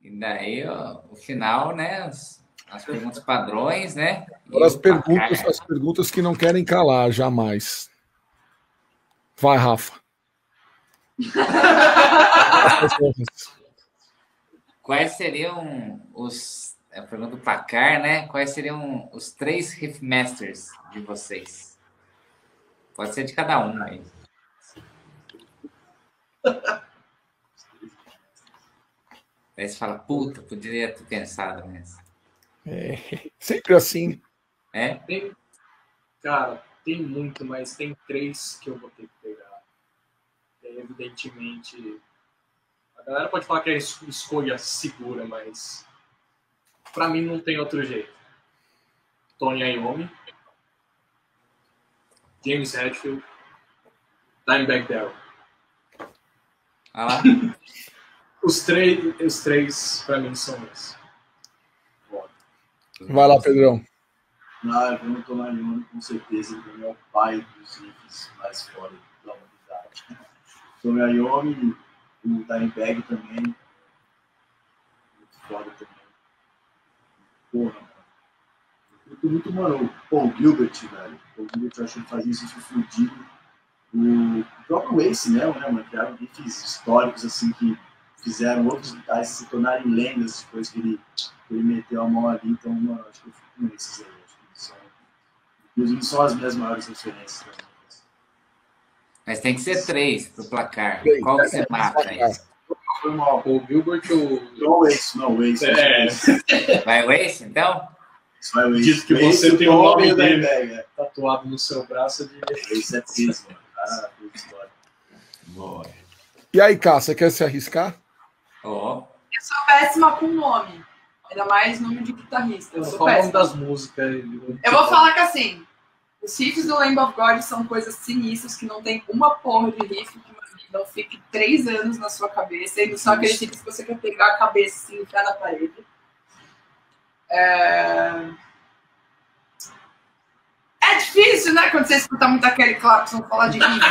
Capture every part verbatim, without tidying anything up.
E daí, ó, o final, né? As, as perguntas padrões, né? Agora as perguntas, as perguntas que não querem calar, jamais. Vai, Rafa. Quais seriam os... É a pergunta do placar, né? Quais seriam os três riffmasters de vocês? Pode ser de cada um aí. Aí você fala, puta, poderia ter pensado nisso. É, sempre assim. É? Tem, cara, tem muito, mas tem três que eu vou ter que pegar. É, evidentemente, a galera pode falar que é escolha segura, mas pra mim não tem outro jeito. Tony Iommi, James Hetfield, Dimebag Darrell. Olha lá. Os três, os três pra mim são esses. Vai lá, Pedrão. Não, eu não tô na Iommi, com certeza, ele é o pai dos riffs mais fora da humanidade. Tony Iommi, o Dimebag também, muito foda também. Porra, mano. Eu muito, mano, o Paul Gilbert, velho. O Paul Gilbert, eu acho que ele fazia isso fudido. O próprio Ace, né, mano, criaram riffs históricos, assim, que fizeram outros guitarristas se tornarem lendas depois que ele, que ele meteu a mão ali. Então, mano, acho que eu fico com esses aí. Acho que são, inclusive, são as minhas maiores referências. Mas tem que ser três pro placar. Três, Qual que é, você mata aí? Foi mal. O Gilbert ou... Não o Ace, não o Ace. É. Vai o Ace, então? Vai o Ace. Diz que O Ace, você tem o Tom nome e o dele Dimebag, é. tatuado no seu braço de... Esse é triste, mano. Ah, boa história. Boa. E aí, Cá, você quer se arriscar? Ó. Eu sou péssima com nome. Ainda mais nome de guitarrista. Eu Eu sou falo o nome péssima. das músicas. Eu vou falar que assim, os riffs do Lamb of God são coisas sinistras que não tem uma porra de riff que não fique três anos na sua cabeça e não são aqueles riffs que você quer pegar a cabeça assim, e enfiar na parede. É... é difícil, né? Quando você escuta muito aquele Clarkson falar de riff.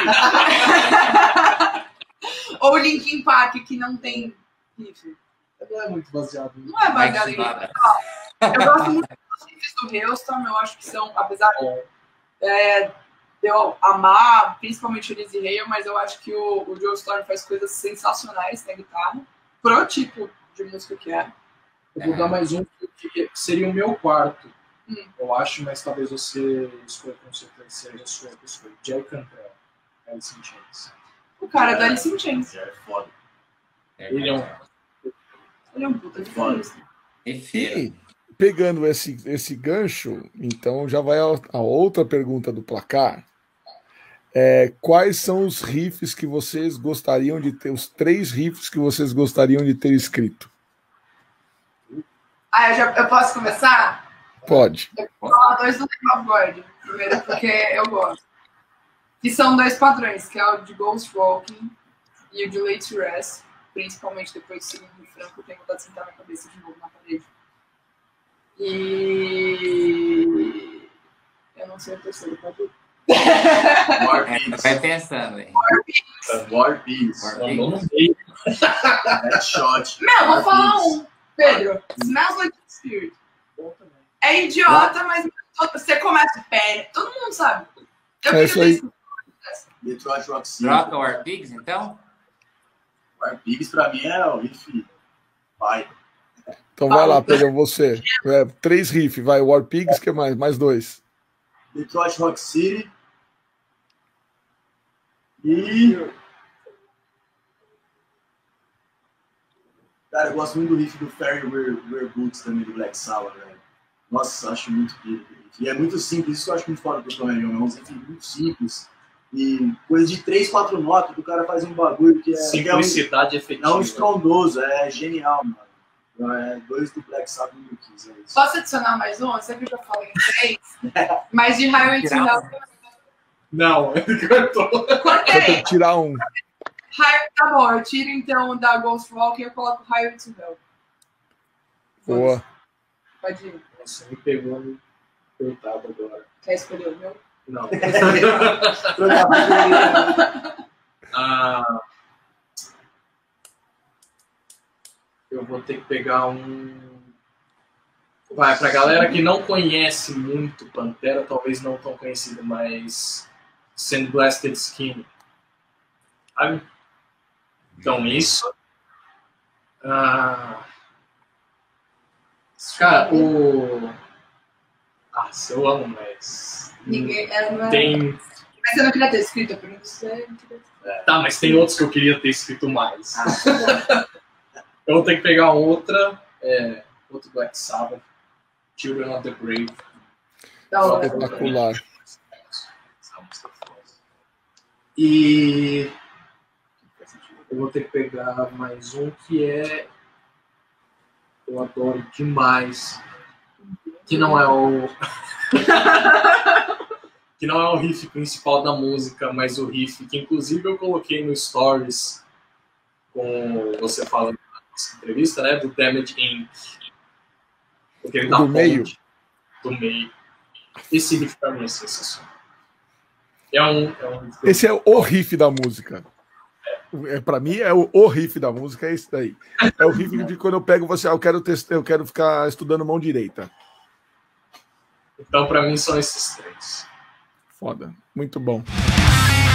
Ou Linkin Park, que não tem riff. Não é muito baseado em... Não é baseado em riff. Eu gosto muito dos riffs do Hailstorm, eu acho que são, apesar é, de eu amar, principalmente o Lizzy Hale, mas eu acho que o, o Joe Storm faz coisas sensacionais na guitarra, pro tipo de música que é. Eu vou dar mais um que seria o meu quarto, hum. eu acho, mas talvez você escolha com certeza seja a sua escolha. Jerry Cantrell, Alice in Chains. O cara é da Alice in Chains. É foda. Ele é um... Ele é um puta guitarrista. E pegando esse, esse gancho, então já vai a, a outra pergunta do placar. É, quais são os riffs que vocês gostariam de ter, os três riffs que vocês gostariam de ter escrito? Ah, eu, já, eu posso começar? Pode. Eu vou falar dois do Lamb of God. Primeiro porque eu gosto. Que são dois padrões, que é o de Ghost Walking e o de Lay to Rest. Principalmente depois do segundo Franco, eu tenho vontade de sentar minha cabeça de novo na parede. E... eu não sei o terceiro, pode ir. War Pigs. Vai pensando aí. War Pigs. Headshot. Meu, vou falar um. Pedro, Smells Like Teen Spirit. É idiota, mas você começa o pé. Todo mundo sabe. Eu É isso aí. Detroit Rock City. Troca o War Pigs, então? War Pigs pra mim é o riff pai. Então vai lá, Pedro, você. É, três riffs, vai. War Pigs, que mais? Mais dois. Detroit Rock City. E... cara, eu gosto muito do riff do Fairy Wear, Wear Boots também, do Black Sabbath, velho. Nossa, acho muito pico. E é muito simples, isso que eu acho muito foda do Tom Henry. É um riff muito simples. E coisa de três, quatro notas, o cara faz um bagulho que é... simplicidade é um, efetiva. É um estrondoso, é genial, mano. É dois do Black Sabbath e do Kiss, é isso. Posso adicionar mais um? Eu sei que eu já falei em três, mas de Highway to Hell. Não, ele cortou. Cortei. Tirar um. Hi... Tá bom, eu tiro então da Ghost Walk e eu coloco Highway to Hell. Boa. Pode ir. Nossa, me pegou no coitado agora. Quer escolher o meu? Não. ah, eu vou ter que pegar um... Vai, pra galera que não conhece muito Pantera, talvez não tão conhecido, mas... Sandblasted Skin. Sabe? Então, isso. Ah... Cara, o... Ah, eu amo, mas... Ninguém, é, não é... Tem... Mas você não queria ter escrito, por isso você... Tá, mas tem outros que eu queria ter escrito mais. Eu vou ter que pegar outra, é, outro Black Sabbath, Children of the Grave. Da hora. Espetacular. E eu vou ter que pegar mais um que é... Eu adoro demais. Que não é o... que não é o riff principal da música, mas o riff que inclusive eu coloquei no Stories com você falando na nossa entrevista, né? Do Damage incorporated. Porque ele dá Do meio. Do meio. Esse riff pra mim é sensacional. É um, é um riff Esse é o riff da música. É, para mim, é o, o riff da música, é esse daí. É o riff de quando eu pego você, ah, eu quero testar, eu quero ficar estudando mão direita. Então, pra mim, são esses três. Foda. Muito bom.